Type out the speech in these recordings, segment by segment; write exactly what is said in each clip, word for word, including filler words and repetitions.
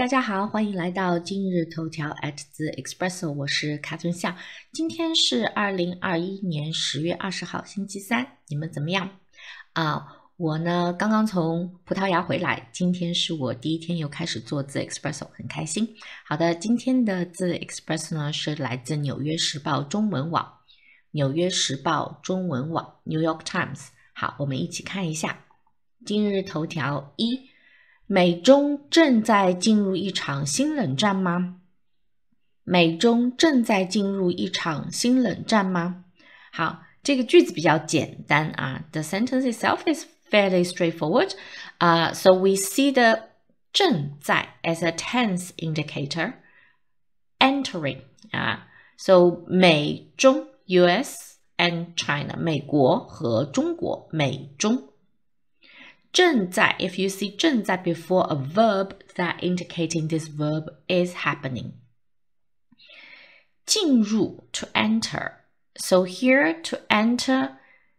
大家好，欢迎来到今日头条 at the Expresso， 我是卡尊夏。今天是二零二一年十月二十号，星期三，你们怎么样？啊，我呢刚刚从葡萄牙回来，今天是我第一天又开始做The Expresso， 很开心。好的，今天的 The Expresso 呢是来自纽约时报中文网，纽约时报中文网 New York Times。好，我们一起看一下今日头条一。美中正在进入一场新冷战吗？美中正在进入一场新冷战吗？好，这个句子比较简单啊。The sentence itself is fairly straightforward. Uh, so we see the 正在 as a tense indicator. Entering. Uh, so 美中 U S and China 美国和中国美中。正在 if you see 正在 before a verb that indicating this verb is happening. 进入 to enter. So here to enter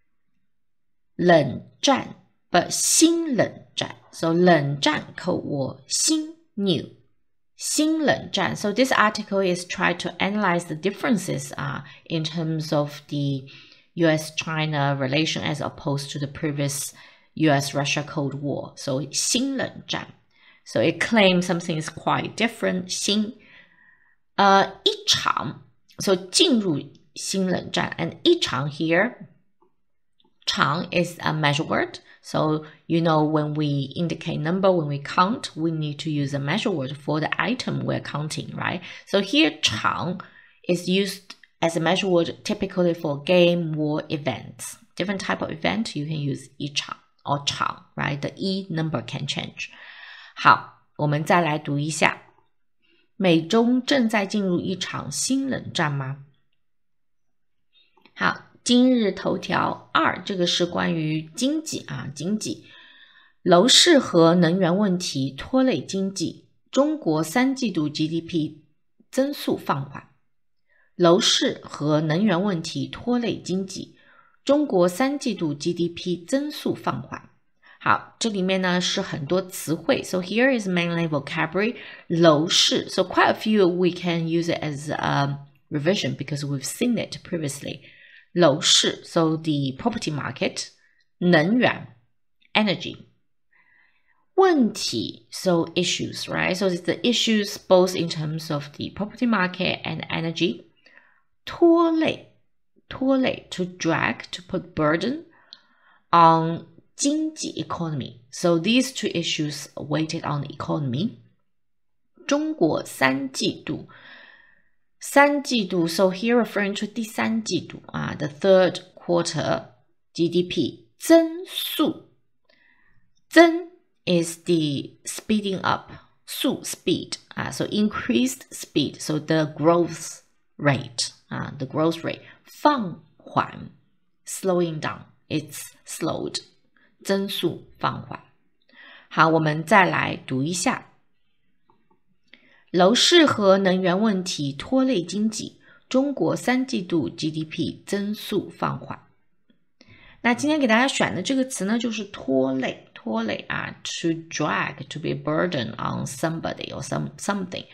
冷战 but 新冷战. So 冷战口我新 new 新冷战. So this article is trying to analyze the differences uh, in terms of the U S China relation as opposed to the previous U S Russia Cold War. So 新冷战. So it claims something is quite different. 新呃一场 so 进入新冷战 and 一场 here 场 is a measure word. So you know when we indicate number, when we count, we need to use a measure word for the item we're counting, right? So here 场 is used as a measure word typically for game, war, events. Different type of event you can use 一场or 场 right? The E number can change. 好，我们再来读一下。美中正在进入一场新冷战吗？好，今日头条二，这个是关于经济啊，经济。楼市和能源问题拖累经济，中国三季度 G D P 增速放缓。楼市和能源问题拖累经济。中国三季度 G D P 增速放缓。好，这里面呢是很多词汇。So here is mainly vocabulary. 楼市 So quite a few we can use it as a revision because we've seen it previously. 楼市 So the property market. 能源 Energy. 问题 So issues, right? So it's the issues both in terms of the property market and energy. 拖累拖累 to drag, to put burden on 经济 economy. So these two issues weighted on the economy. 中国三季度三季度 So here referring to 第三季度啊 the third quarter G D P 增速增 is the speeding up 速 speed 啊 So increased speed. So the growth rate 啊 the growth rate放缓 slowing down. It's slowed. 增速放缓。好，我们再来读一下。楼市和能源问题拖累经济，中国三季度 G D P 增速放缓。那今天给大家选的这个词呢，就是拖累，拖累啊 to drag, to be a burden on somebody or some something.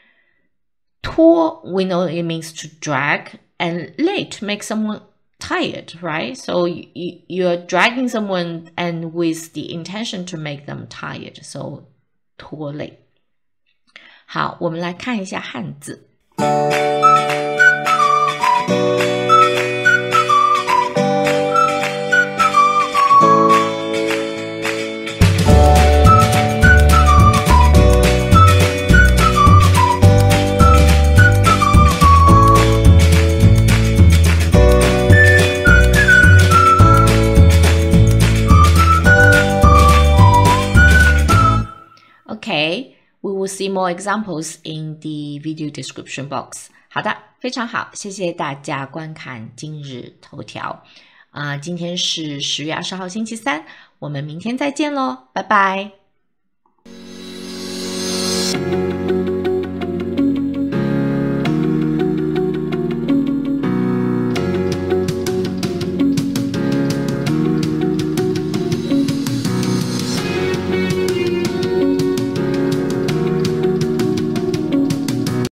拖 we know it means to drag, and 累 to make someone tired, right? So you, you're dragging someone and with the intention to make them tired. So 拖累。好，我们来看一下汉字。Okay, we will see more examples in the video description box. 好的，非常好，谢谢大家观看今日头条。啊、呃，今天是十月二十号星期三，我们明天再见喽，拜拜。